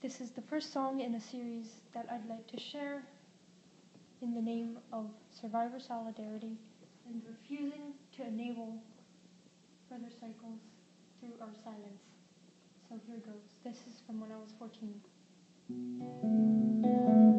This is the first song in a series that I'd like to share in the name of survivor solidarity and refusing to enable further cycles through our silence. So here goes. This is from when I was 14.